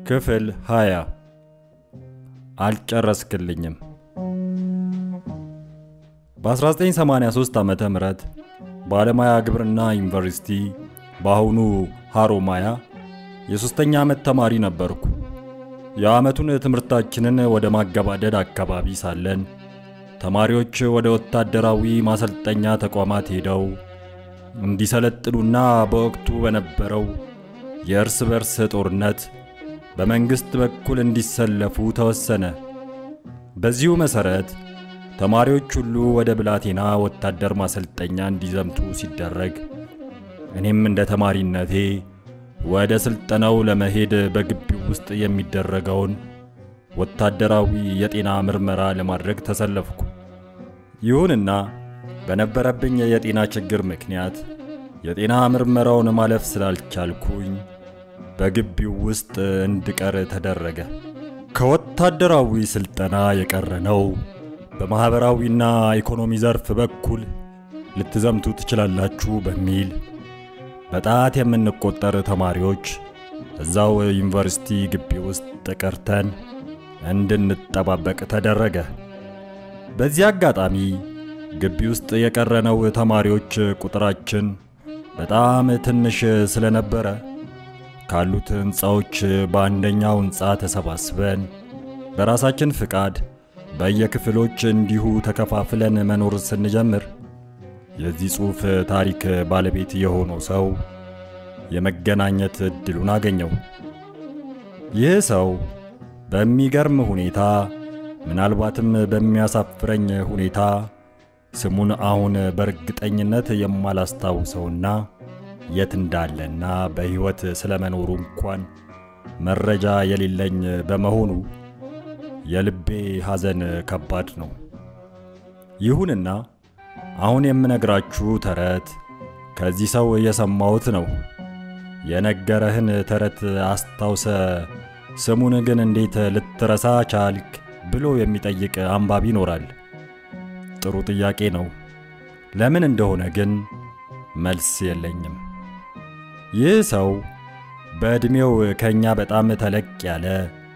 ክፍል 20 አልጨረስክልኝም። በ1983 ዓመተ ምህረት በአለማያ ግብርና ዩኒቨርሲቲ በአሁኑ ሃሮማያ የሶስተኛ ዓመት ተማሪ ነበርኩ። የዓመቱን ትምህርታችንን ወደ ማገባደድ አካባቢ ሳለን ተማሪዎች ወደ ወታደራዊ ማሰልጠኛ ተቋማት ሄደው እንዲሰለጥኑና በወቅቱ በነበረው የእርስ በርስ ጦርነት በመንግስት በኩል እንዲሰለፉ ተወሰነ። በዚሁ መሰረት ተማሪዎች ሁሉ ወደ ብላቴና ወታደር ማሰልጠኛ እንዲዘምቱ ሲደረግ እኔም እንደ ተማሪነቴ ወደ ስልጠናው ለመሄድ በግቢው ውስጥ የሚደረገውን ወታደራዊ የጤና ምርመራ ለማድረግ ተሰለፍኩ። ይሁንና በነበረብኝ የጤና ችግር ምክንያት የጤና ምርመራውን ማለፍ ስላልቻልኩኝ በግቢው ውስጥ እንድቀር ተደረገ። ከወታደራዊ ስልጠና የቀረነው በማህበራዊና ኢኮኖሚ ዘርፍ በኩል ልትዘምቱ ትችላላችሁ በሚል በጣት የምንቆጠር ተማሪዎች እዛው ዩኒቨርሲቲ ግቢ ውስጥ ቀርተን እንድንጠባበቅ ተደረገ። በዚህ አጋጣሚ ግቢ ውስጥ የቀረነው ተማሪዎች ቁጥራችን በጣም ትንሽ ስለነበረ ካሉት ህንጻዎች በአንደኛው ህንጻ ተሰባስበን በራሳችን ፍቃድ በየክፍሎች እንዲሁ ተከፋፍለን መኖር ስንጀምር የዚህ ጽሑፍ ታሪክ ባለቤት የሆነው ሰው የመገናኘት እድሉን አገኘው። ይህ ሰው በሚገርም ሁኔታ ምናልባትም በሚያሳፍረኝ ሁኔታ ስሙን አሁን በእርግጠኝነት የማላስታውሰውና የት እንዳለና በህይወት ስለመኖሩ እንኳን መረጃ የሌለኝ በመሆኑ የልቤ ሐዘን ከባድ ነው። ይሁንና አሁን የምነግራችሁ ተረት ከዚህ ሰው የሰማሁት ነው። የነገረህን ተረት አስታውሰ ስሙን ግን እንዴት ልትረሳ ቻልክ ብሎ የሚጠይቅ አንባቢ ይኖራል። ጥሩ ጥያቄ ነው። ለምን እንደሆነ ግን መልስ የለኝም። ይህ ሰው በእድሜው ከኛ በጣም ተለቅ ያለ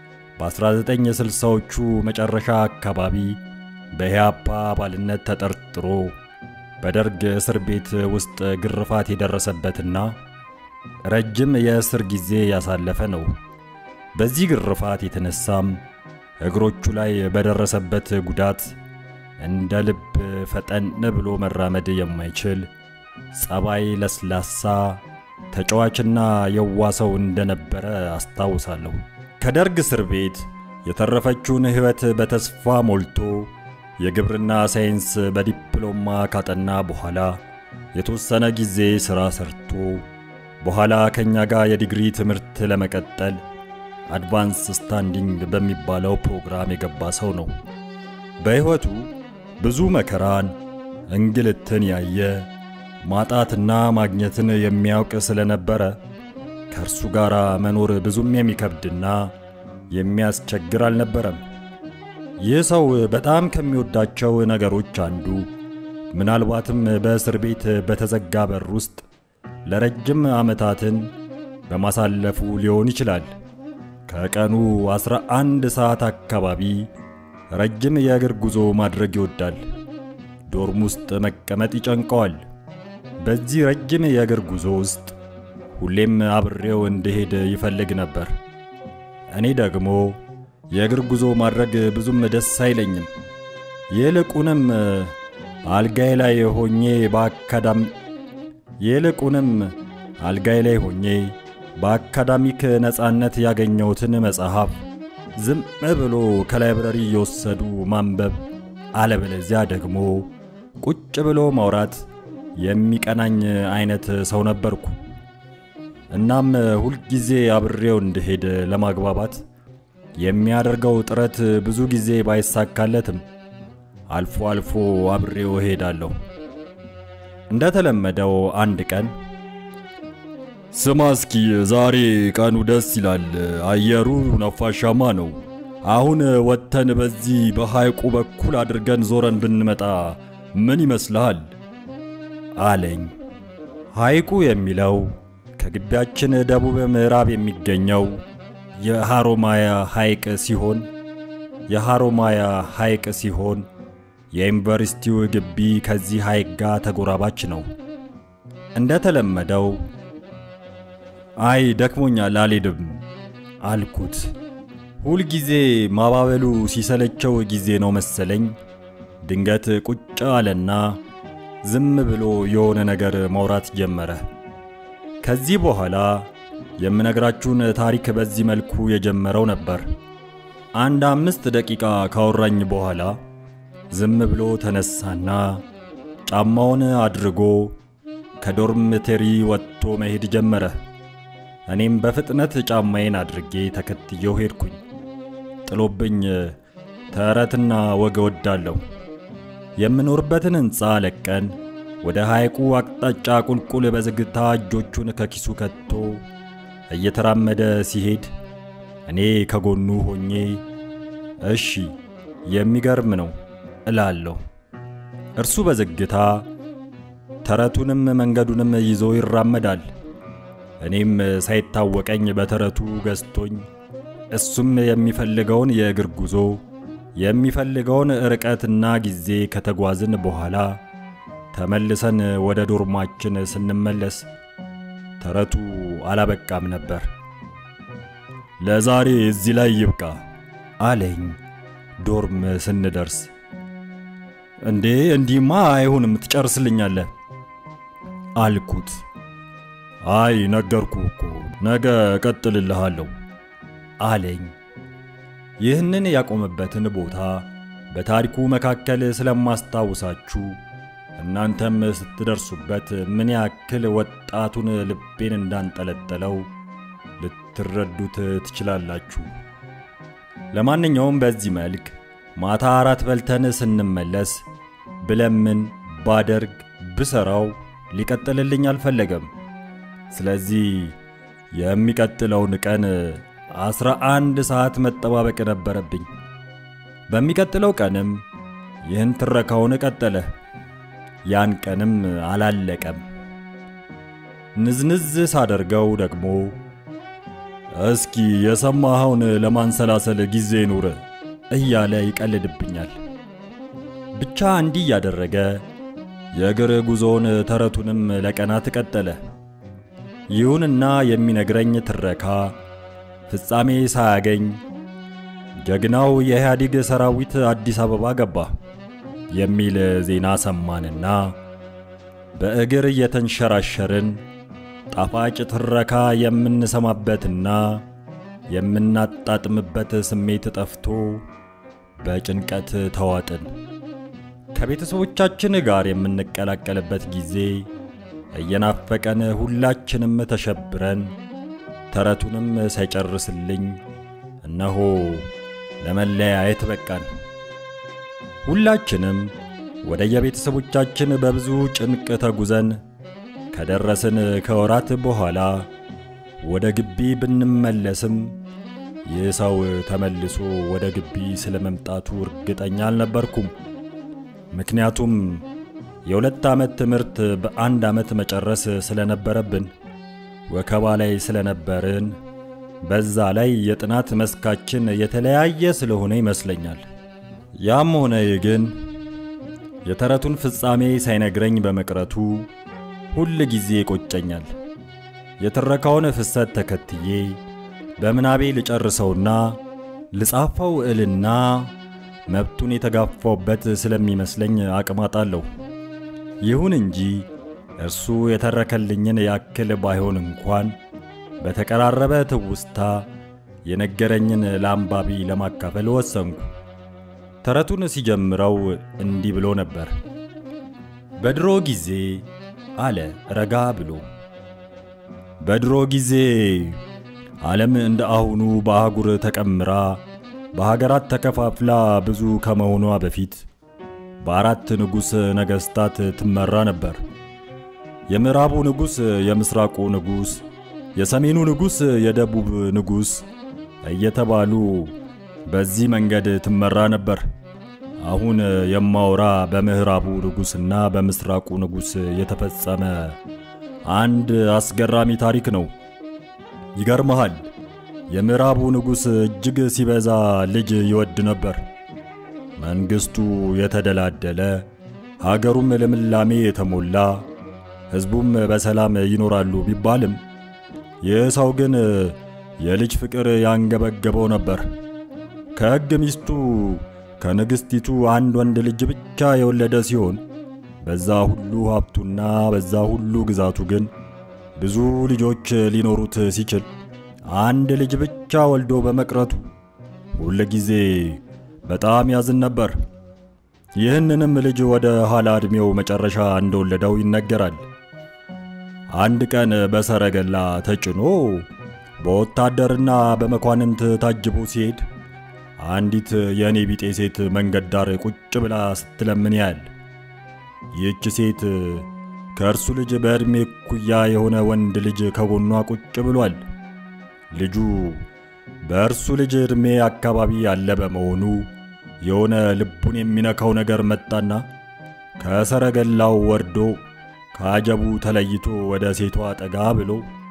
በ1960ዎቹ መጨረሻ አካባቢ በኢህአፓ አባልነት ተጠርጥሮ በደርግ እስር ቤት ውስጥ ግርፋት የደረሰበትና ረጅም የእስር ጊዜ ያሳለፈ ነው። በዚህ ግርፋት የተነሳም እግሮቹ ላይ በደረሰበት ጉዳት እንደ ልብ ፈጠን ብሎ መራመድ የማይችል ጸባይ ለስላሳ ተጫዋችና የዋሰው እንደነበረ አስታውሳለሁ። ከደርግ እስር ቤት የተረፈችውን ህይወት በተስፋ ሞልቶ የግብርና ሳይንስ በዲፕሎማ ካጠና በኋላ የተወሰነ ጊዜ ሥራ ሰርቶ በኋላ ከኛ ጋር የዲግሪ ትምህርት ለመቀጠል አድቫንስ ስታንዲንግ በሚባለው ፕሮግራም የገባ ሰው ነው። በህይወቱ ብዙ መከራን እንግልትን ያየ ማጣትና ማግኘትን የሚያውቅ ስለነበረ ከርሱ ጋር መኖር ብዙም የሚከብድና የሚያስቸግር አልነበረም። ይህ ሰው በጣም ከሚወዳቸው ነገሮች አንዱ ምናልባትም በእስር ቤት በተዘጋ በር ውስጥ ለረጅም ዓመታትን በማሳለፉ ሊሆን ይችላል። ከቀኑ 11 ሰዓት አካባቢ ረጅም የእግር ጉዞ ማድረግ ይወዳል። ዶርም ውስጥ መቀመጥ ይጨንቀዋል። በዚህ ረጅም የእግር ጉዞ ውስጥ ሁሌም አብሬው እንድሄድ ይፈልግ ነበር። እኔ ደግሞ የእግር ጉዞ ማድረግ ብዙም ደስ አይለኝም። ይልቁንም አልጋዬ ላይ ሆኜ በአካዳሚክ ነፃነት ያገኘሁትን መጽሐፍ ዝም ብሎ ከላይብረሪ እየወሰዱ ማንበብ አለበለዚያ ደግሞ ቁጭ ብሎ ማውራት የሚቀናኝ አይነት ሰው ነበርኩ። እናም ሁል ጊዜ አብሬው እንድሄድ ለማግባባት የሚያደርገው ጥረት ብዙ ጊዜ ባይሳካለትም አልፎ አልፎ አብሬው ሄዳለሁ። እንደተለመደው አንድ ቀን ስማስኪ ዛሬ ቀኑ ደስ ይላል፣ አየሩ ነፋሻማ ነው። አሁን ወተን በዚህ በሐይቁ በኩል አድርገን ዞረን ብንመጣ ምን ይመስልሃል አለኝ። ሐይቁ የሚለው ከግቢያችን ደቡብ ምዕራብ የሚገኘው የሃሮማያ ሐይቅ ሲሆን የዩኒቨርሲቲው ግቢ ከዚህ ሐይቅ ጋር ተጎራባች ነው። እንደተለመደው አይ ደክሞኛል አልሄድም አልኩት። ሁል ጊዜ ማባበሉ ሲሰለቸው ጊዜ ነው መሰለኝ ድንገት ቁጭ አለና ዝም ብሎ የሆነ ነገር ማውራት ጀመረ። ከዚህ በኋላ የምነግራችሁን ታሪክ በዚህ መልኩ የጀመረው ነበር። 5 ደቂቃ ካወራኝ በኋላ ዝም ብሎ ተነሳና ጫማውን አድርጎ ከዶርምተሪ ወጥቶ መሄድ ጀመረ። እኔም በፍጥነት ጫማዬን አድርጌ ተከትየው ሄድኩኝ። ጥሎብኝ ተረትና ወግ ወዳለው የምኖርበትን ሕንጻ ለቀን ወደ ሐይቁ አቅጣጫ ቁልቁል በዝግታ እጆቹን ከኪሱ ከቶ እየተራመደ ሲሄድ እኔ ከጎኑ ሆኜ እሺ የሚገርም ነው እላለሁ። እርሱ በዝግታ ተረቱንም መንገዱንም ይዞ ይራመዳል። እኔም ሳይታወቀኝ በተረቱ ገዝቶኝ እሱም የሚፈልገውን የእግር ጉዞ የሚፈልገውን ርቀትና ጊዜ ከተጓዝን በኋላ ተመልሰን ወደ ዶርማችን ስንመለስ ተረቱ አላበቃም ነበር። ለዛሬ እዚህ ላይ ይብቃ አለኝ ዶርም ስንደርስ። እንዲማ አይሆንም ትጨርስልኛለህ አልኩት። አይ ነገርኩህ እኮ ነገ እቀጥልልሃለሁ አለኝ። ይህንን ያቆመበትን ቦታ በታሪኩ መካከል ስለማስታውሳችሁ እናንተም ስትደርሱበት ምን ያክል ወጣቱን ልቤን እንዳንጠለጠለው ልትረዱት ትችላላችሁ። ለማንኛውም በዚህ መልክ ማታ 4 በልተን ስንመለስ ብለምን ባደርግ ብሰራው ሊቀጥልልኝ አልፈለገም። ስለዚህ የሚቀጥለውን ቀን 11 ሰዓት መጠባበቅ ነበረብኝ። በሚቀጥለው ቀንም ይህን ትረካውን ቀጠለ። ያን ቀንም አላለቀም። ንዝንዝ ሳደርገው ደግሞ እስኪ የሰማኸውን ለማንሰላሰል ጊዜ ኑር እያለ ይቀልድብኛል። ብቻ እንዲህ ያደረገ የእግር ጉዞውን ተረቱንም ለቀናት ቀጠለ። ይሁንና የሚነግረኝ ትረካ ፍጻሜ ሳያገኝ ጀግናው የኢህአዴግ ሰራዊት አዲስ አበባ ገባ የሚል ዜና ሰማንና በእግር የተንሸራሸርን ጣፋጭ ትረካ የምንሰማበትና የምናጣጥምበት ስሜት ጠፍቶ በጭንቀት ተዋጥን። ከቤተሰቦቻችን ጋር የምንቀላቀልበት ጊዜ እየናፈቀን ሁላችንም ተሸብረን ተረቱንም ሳይጨርስልኝ እነሆ ለመለያየት በቃን። ሁላችንም ወደ የቤተሰቦቻችን በብዙ ጭንቅ ተጉዘን ከደረስን ከወራት በኋላ ወደ ግቢ ብንመለስም ይህ ሰው ተመልሶ ወደ ግቢ ስለመምጣቱ እርግጠኛ አልነበርኩም። ምክንያቱም የ2 ዓመት ትምህርት በ1 ዓመት መጨረስ ስለነበረብን ወከባ ላይ ስለነበርን በዛ ላይ የጥናት መስካችን የተለያየ ስለሆነ ይመስለኛል። ያም ሆነ ግን የተረቱን ፍጻሜ ሳይነግረኝ በመቅረቱ ሁሉ ጊዜ ይቆጨኛል። የተረካውን ፍሰት ተከትዬ በመናቤ ልጨርሰውና ልጻፈው እልና መብቱን የተጋፋውበት ስለሚመስለኝ አቅማጣለሁ። ይሁን እንጂ እርሱ የተረከልኝን ያክል ባይሆን እንኳን በተቀራረበ ትውስታ የነገረኝን ለአንባቢ ለማካፈል ወሰንኩ። ተረቱን ሲጀምረው እንዲህ ብሎ ነበር። በድሮ ጊዜ አለ ረጋ ብሎ፣ በድሮ ጊዜ ዓለም እንደ አሁኑ በአህጉር ተቀምራ በሀገራት ተከፋፍላ ብዙ ከመሆኗ በፊት በ4 ንጉስ ነገስታት ትመራ ነበር። የምዕራቡ ንጉስ፣ የምስራቁ ንጉስ፣ የሰሜኑ ንጉስ፣ የደቡብ ንጉስ እየተባሉ በዚህ መንገድ ትመራ ነበር። አሁን የማውራ በምዕራቡ ንጉስና በምስራቁ ንጉስ የተፈጸመ አንድ አስገራሚ ታሪክ ነው። ይገርማል። የምዕራቡ ንጉስ እጅግ ሲበዛ ልጅ ይወድ ነበር። መንግስቱ የተደላደለ ሀገሩም ለምላሜ የተሞላ ህዝቡም በሰላም ይኖራሉ ቢባልም የሰው ግን የልጅ ፍቅር ያንገበገበው ነበር። ከሕግ ሚስቱ ከንግስቲቱ አንድ ወንድ ልጅ ብቻ የወለደ ሲሆን በዛ ሁሉ ሀብቱና በዛ ሁሉ ግዛቱ ግን ብዙ ልጆች ሊኖሩት ሲችል አንድ ልጅ ብቻ ወልዶ በመቅረቱ ሁሉ ጊዜ በጣም ያዝን ነበር። ይህንንም ልጅ ወደ ኋላ እድሜው መጨረሻ እንደወለደው ይነገራል። አንድ ቀን በሰረገላ ተጭኖ በወታደርና በመኳንንት ታጅቦ ሲሄድ አንዲት የኔ ቢጤ ሴት መንገድ ዳር ቁጭ ብላ ስትለምን ያያል። ይህች ሴት ከእርሱ ልጅ በእድሜ ኩያ የሆነ ወንድ ልጅ ከጎኗ ቁጭ ብሏል። ልጁ በእርሱ ልጅ እድሜ አካባቢ ያለ በመሆኑ የሆነ ልቡን የሚነካው ነገር መጣና ከሰረገላው ወርዶ ካጀቡ ተለይቶ ወደ ሴቷ ጠጋ ብሎ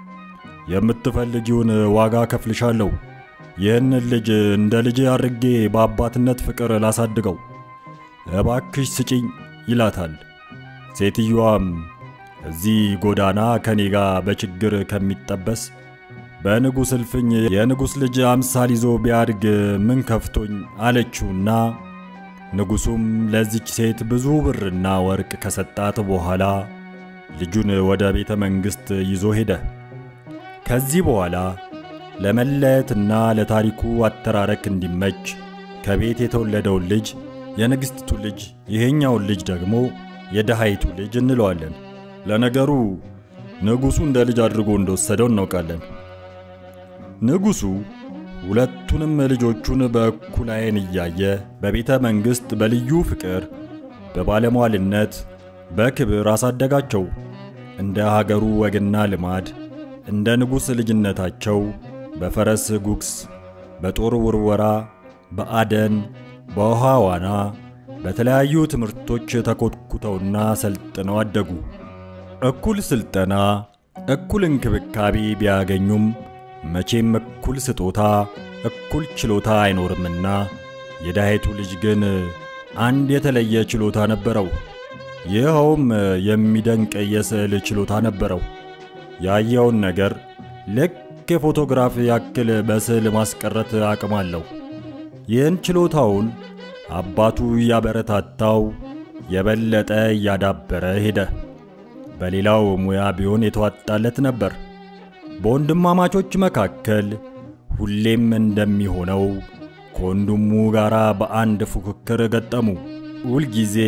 የምትፈልጊውን ዋጋ ከፍልሻለሁ፣ ይህን ልጅ እንደ ልጅ አድርጌ በአባትነት ፍቅር ላሳድገው፣ እባክሽ ስጪኝ ይላታል። ሴትዮዋም እዚህ ጎዳና ከኔ ጋር በችግር ከሚጠበስ በንጉስ እልፍኝ የንጉስ ልጅ አምሳል ይዞ ቢያድግ ምን ከፍቶኝ አለችውና ንጉሱም ለዚች ሴት ብዙ ብርና ወርቅ ከሰጣት በኋላ ልጁን ወደ ቤተ መንግስት ይዞ ሄደ። ከዚህ በኋላ ለመለየትና ለታሪኩ አተራረክ እንዲመች ከቤት የተወለደው ልጅ የንግስቲቱ ልጅ ይሄኛው ልጅ ደግሞ የደሃይቱ ልጅ እንለዋለን። ለነገሩ ንጉሱ እንደ ልጅ አድርጎ እንደወሰደው እናውቃለን። ንጉሱ ሁለቱንም ልጆቹን በእኩል ዓይን እያየ በቤተ መንግስት በልዩ ፍቅር በባለሟልነት በክብር አሳደጋቸው። እንደ ሀገሩ ወግና ልማድ እንደ ንጉስ ልጅነታቸው በፈረስ ጉግስ፣ በጦር ውርወራ፣ በአደን፣ በውሃ ዋና በተለያዩ ትምህርቶች ተኮትኩተውና ሰልጥነው አደጉ። እኩል ስልጠና እኩል እንክብካቤ ቢያገኙም መቼም እኩል ስጦታ እኩል ችሎታ አይኖርምና የዳይቱ ልጅ ግን አንድ የተለየ ችሎታ ነበረው። ይኸውም የሚደንቅ የስዕል ችሎታ ነበረው። ያየውን ነገር ልክ ፎቶግራፍ ያክል በስዕል ማስቀረት አቅም አለው። ይህን ችሎታውን አባቱ ያበረታታው የበለጠ ያዳበረ ሄደ። በሌላው ሙያ ቢሆን የተዋጣለት ነበር። በወንድማማቾች መካከል ሁሌም እንደሚሆነው ከወንድሙ ጋራ በአንድ ፉክክር ገጠሙ። ሁል ጊዜ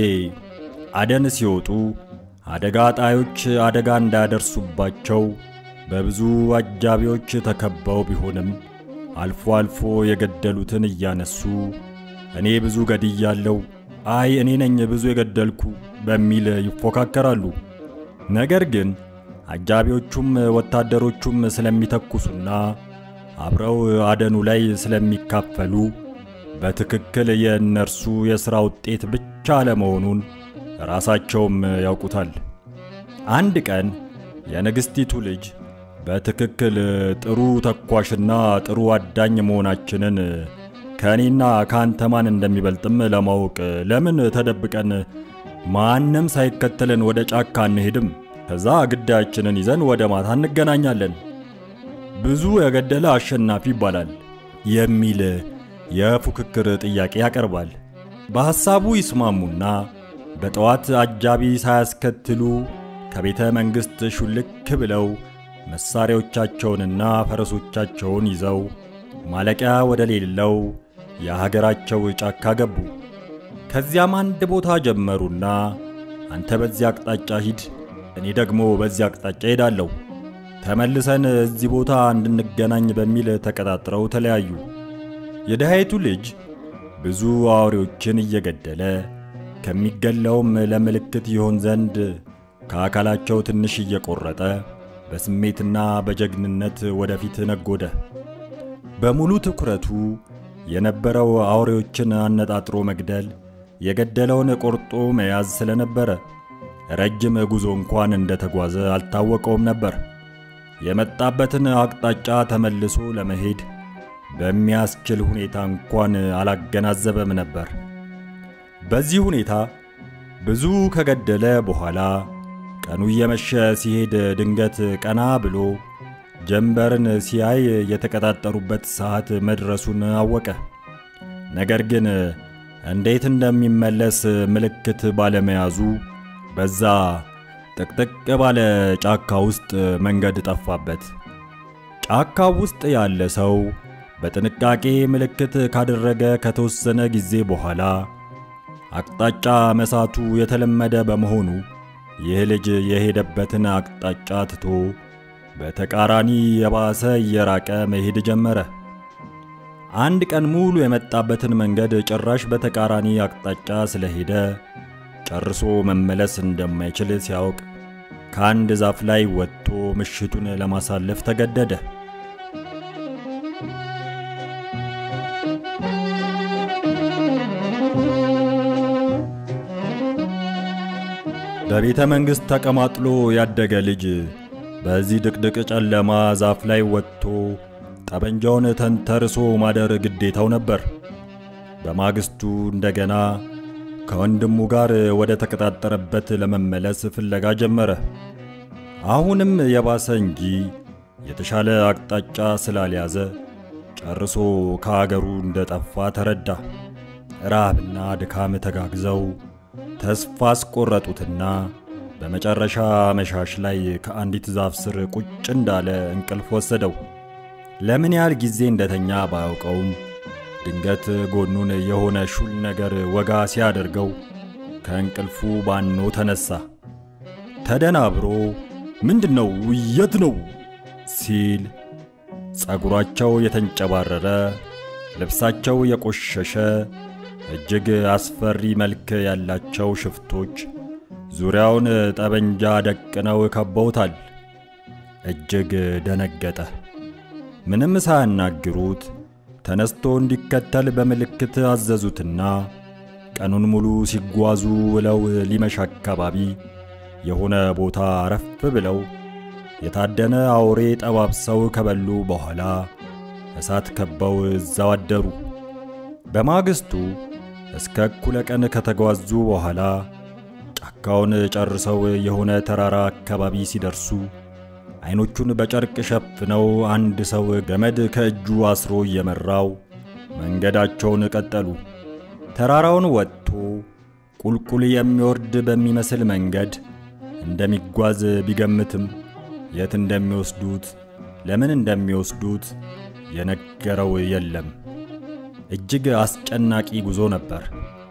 አደን ሲወጡ አደጋ ጣዮች አደጋ እንዳደርሱባቸው በብዙ አጃቢዎች ተከበው ቢሆንም አልፎ አልፎ የገደሉትን እያነሱ እኔ ብዙ ገድያለሁ፣ አይ እኔ ነኝ ብዙ የገደልኩ በሚል ይፎካከራሉ። ነገር ግን አጃቢዎቹም ወታደሮቹም ስለሚተኩሱና አብረው አደኑ ላይ ስለሚካፈሉ በትክክል የእነርሱ የሥራ ውጤት ብቻ ለመሆኑን ራሳቸውም ያውቁታል። አንድ ቀን የንግስቲቱ ልጅ በትክክል ጥሩ ተኳሽና ጥሩ አዳኝ መሆናችንን ከኔና ካንተ ማን እንደሚበልጥም ለማወቅ ለምን ተደብቀን ማንንም ሳይከተለን ወደ ጫካ እንሄድም? ከዛ ግዳያችንን ይዘን ወደ ማታ እንገናኛለን። ብዙ የገደለ አሸናፊ ይባላል የሚል የፉክክር ጥያቄ ያቀርባል። በሐሳቡ ይስማሙና በጠዋት አጃቢ ሳያስከትሉ ከቤተ መንግስት ሹልክ ብለው መሳሪያዎቻቸውንና ፈረሶቻቸውን ይዘው ማለቂያ ወደ ሌለው የሀገራቸው ጫካ ገቡ። ከዚያም አንድ ቦታ ጀመሩና አንተ በዚያ አቅጣጫ ሂድ፣ እኔ ደግሞ በዚያ አቅጣጫ ሄዳለሁ፣ ተመልሰን እዚህ ቦታ እንድንገናኝ በሚል ተቀጣጥረው ተለያዩ። የደሃይቱ ልጅ ብዙ አውሬዎችን እየገደለ ከሚገለውም ለምልክት ይሆን ዘንድ ከአካላቸው ትንሽ እየቆረጠ በስሜትና በጀግንነት ወደፊት ነጎደ። በሙሉ ትኩረቱ የነበረው አውሬዎችን አነጣጥሮ መግደል፣ የገደለውን ቆርጦ መያዝ ስለነበረ ረጅም ጉዞ እንኳን እንደተጓዘ አልታወቀውም ነበር። የመጣበትን አቅጣጫ ተመልሶ ለመሄድ በሚያስችል ሁኔታ እንኳን አላገናዘበም ነበር። በዚህ ሁኔታ ብዙ ከገደለ በኋላ ቀኑ የመሸ ሲሄድ ድንገት ቀና ብሎ ጀንበርን ሲያይ የተቀጣጠሩበት ሰዓት መድረሱን አወቀ። ነገር ግን እንዴት እንደሚመለስ ምልክት ባለመያዙ በዛ ጥቅጥቅ ባለ ጫካ ውስጥ መንገድ ጠፋበት። ጫካው ውስጥ ያለ ሰው በጥንቃቄ ምልክት ካደረገ ከተወሰነ ጊዜ በኋላ አቅጣጫ መሳቱ የተለመደ በመሆኑ ይህ ልጅ የሄደበትን አቅጣጫ ትቶ በተቃራኒ የባሰ እየራቀ መሄድ ጀመረ። አንድ ቀን ሙሉ የመጣበትን መንገድ ጭራሽ በተቃራኒ አቅጣጫ ስለሄደ ጨርሶ መመለስ እንደማይችል ሲያውቅ ከአንድ ዛፍ ላይ ወጥቶ ምሽቱን ለማሳለፍ ተገደደ። በቤተ መንግሥት ተቀማጥሎ ያደገ ልጅ በዚህ ድቅድቅ ጨለማ ዛፍ ላይ ወጥቶ ጠበንጃውን ተንተርሶ ማደር ግዴታው ነበር። በማግስቱ እንደገና ከወንድሙ ጋር ወደ ተቀጣጠረበት ለመመለስ ፍለጋ ጀመረ። አሁንም የባሰ እንጂ የተሻለ አቅጣጫ ስላልያዘ ጨርሶ ከአገሩ እንደጠፋ ተረዳ። ራብና ድካም ተጋግዘው ተስፋ አስቆረጡትና በመጨረሻ መሻሽ ላይ ከአንዲት ዛፍ ስር ቁጭ እንዳለ እንቅልፍ ወሰደው። ለምን ያህል ጊዜ እንደተኛ ባያውቀውም ድንገት ጎኑን የሆነ ሹል ነገር ወጋ ሲያደርገው ከእንቅልፉ ባኖ ተነሳ። ተደናብሮ ምንድነው የት ነው ሲል ጸጉራቸው የተንጨባረረ ልብሳቸው የቆሸሸ እጅግ አስፈሪ መልክ ያላቸው ሽፍቶች ዙሪያውን ጠበንጃ ደቅነው ከበውታል። እጅግ ደነገጠ። ምንም ሳያናግሩት ተነስቶ እንዲከተል በምልክት አዘዙትና ቀኑን ሙሉ ሲጓዙ ውለው ሊመሽ አካባቢ የሆነ ቦታ አረፍ ብለው የታደነ አውሬ ጠባብሰው ከበሉ በኋላ እሳት ከበው እዛው አደሩ። በማግስቱ እስከ እኩለ ቀን ከተጓዙ በኋላ ጫካውን ጨርሰው የሆነ ተራራ አካባቢ ሲደርሱ አይኖቹን በጨርቅ ሸፍነው አንድ ሰው ገመድ ከእጁ አስሮ እየመራው መንገዳቸውን ቀጠሉ። ተራራውን ወጥቶ ቁልቁል የሚወርድ በሚመስል መንገድ እንደሚጓዝ ቢገምትም የት እንደሚወስዱት ለምን እንደሚወስዱት የነገረው የለም። እጅግ አስጨናቂ ጉዞ ነበር።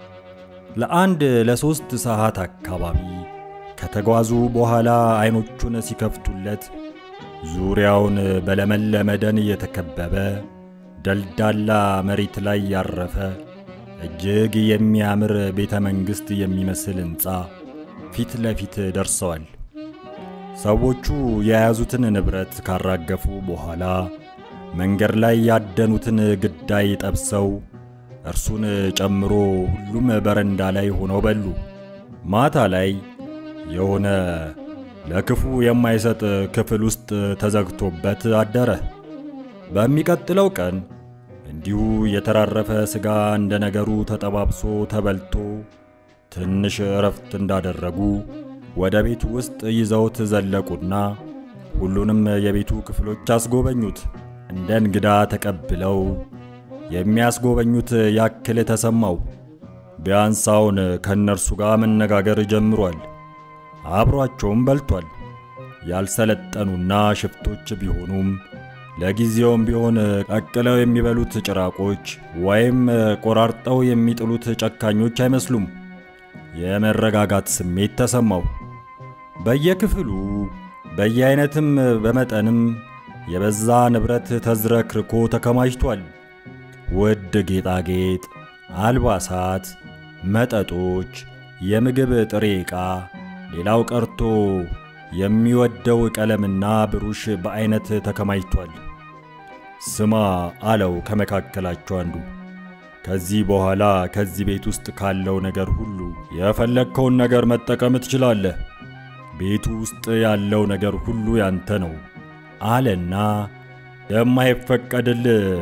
ለ3 ሰዓት አካባቢ ከተጓዙ በኋላ አይኖቹን ሲከፍቱለት ዙሪያውን በለመለመ ደን የተከበበ ደልዳላ መሬት ላይ ያረፈ እጅግ የሚያምር ቤተ መንግሥት የሚመስል ሕንጻ ፊት ለፊት ደርሰዋል። ሰዎቹ የያዙትን ንብረት ካራገፉ በኋላ መንገድ ላይ ያደኑትን ግዳይ ጠብሰው እርሱን ጨምሮ ሁሉም በረንዳ ላይ ሆነው በሉ። ማታ ላይ የሆነ ለክፉ የማይሰጥ ክፍል ውስጥ ተዘግቶበት አደረ። በሚቀጥለው ቀን እንዲሁ የተራረፈ ስጋ እንደ ነገሩ ተጠባብሶ ተበልቶ ትንሽ እረፍት እንዳደረጉ ወደ ቤቱ ውስጥ ይዘውት ዘለቁና ሁሉንም የቤቱ ክፍሎች አስጎበኙት። እንደ እንግዳ ተቀብለው የሚያስጎበኙት ያክል ተሰማው። ቢያንሳውን ከነርሱ ጋር መነጋገር ጀምሯል። አብሯቸውም በልቷል። ያልሰለጠኑና ሽፍቶች ቢሆኑም ለጊዜውም ቢሆን ቀቅለው የሚበሉት ጭራቆች ወይም ቆራርጠው የሚጥሉት ጨካኞች አይመስሉም። የመረጋጋት ስሜት ተሰማው። በየክፍሉ በየአይነትም በመጠንም የበዛ ንብረት ተዝረክርኮ ተከማችቷል። ውድ ጌጣጌጥ፣ አልባሳት፣ መጠጦች፣ የምግብ ጥሬ ዕቃ፣ ሌላው ቀርቶ የሚወደው ቀለምና ብሩሽ በአይነት ተከማችቷል። ስማ አለው ከመካከላቸው አንዱ፣ ከዚህ በኋላ ከዚህ ቤት ውስጥ ካለው ነገር ሁሉ የፈለግከውን ነገር መጠቀም ትችላለህ። ቤቱ ውስጥ ያለው ነገር ሁሉ ያንተ ነው አለና የማይፈቀድልህ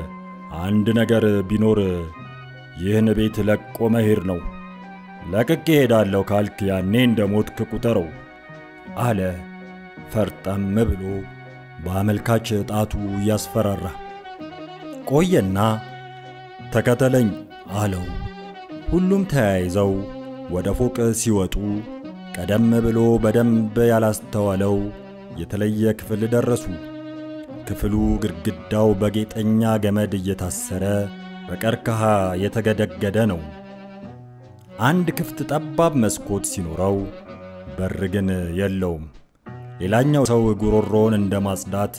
አንድ ነገር ቢኖር ይህን ቤት ለቆ መሄድ ነው። ለቅቄ ሄዳለሁ ካልክ ያኔ እንደሞትክ ቁጠረው አለ ፈርጠም ብሎ በአመልካች ጣቱ ያስፈራራ። ቆየና ተከተለኝ አለው። ሁሉም ተያይዘው ወደ ፎቅ ሲወጡ ቀደም ብሎ በደንብ ያላስተዋለው የተለየ ክፍል ደረሱ። ክፍሉ ግድግዳው በጌጠኛ ገመድ እየታሰረ በቀርከሃ የተገደገደ ነው። አንድ ክፍት ጠባብ መስኮት ሲኖረው በር ግን የለውም። ሌላኛው ሰው ጉሮሮውን እንደማጽዳት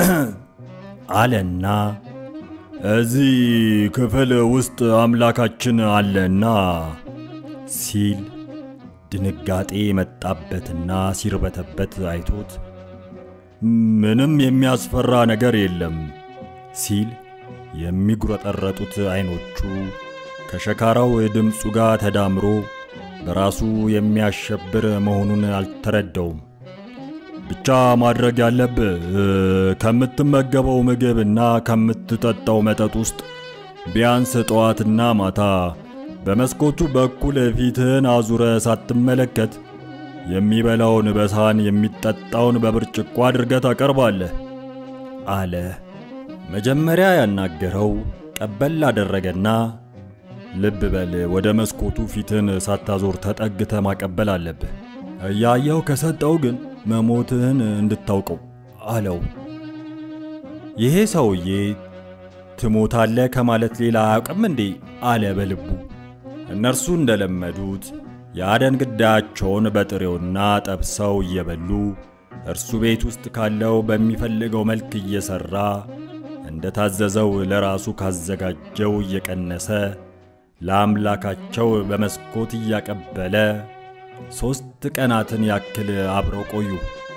አለና እዚህ ክፍል ውስጥ አምላካችን አለና ሲል ድንጋጤ መጣበትና ሲርበተበት አይቶት ምንም የሚያስፈራ ነገር የለም ሲል የሚጉረጠረጡት አይኖቹ ከሸካራው ድምጹ ጋር ተዳምሮ በራሱ የሚያሸብር መሆኑን አልተረዳውም። ብቻ ማድረግ ያለብህ ከምትመገበው ምግብና ከምትጠጣው መጠጥ ውስጥ ቢያንስ ጠዋትና ማታ በመስኮቱ በኩል ፊትህን አዙረ ሳትመለከት የሚበላውን በሳህን የሚጠጣውን በብርጭቆ አድርገህ ታቀርባለህ አለ። መጀመሪያ ያናገረው ቀበል አደረገና ልብ በል ወደ መስኮቱ ፊትህን ሳታዞር ተጠግተህ ማቀበል አለብህ። እያየው ከሰጠው ግን መሞትህን እንድታውቀው አለው። ይሄ ሰውዬ ትሞታለህ ከማለት ሌላ አያውቅም እንዴ አለ በልቡ። እነርሱ እንደለመዱት ያደን ግዳቸውን በጥሬውና ጠብሰው እየበሉ እርሱ ቤት ውስጥ ካለው በሚፈልገው መልክ እየሰራ እንደታዘዘው ለራሱ ካዘጋጀው እየቀነሰ ለአምላካቸው በመስኮት እያቀበለ 3 ቀናትን ያክል አብረው ቆዩ።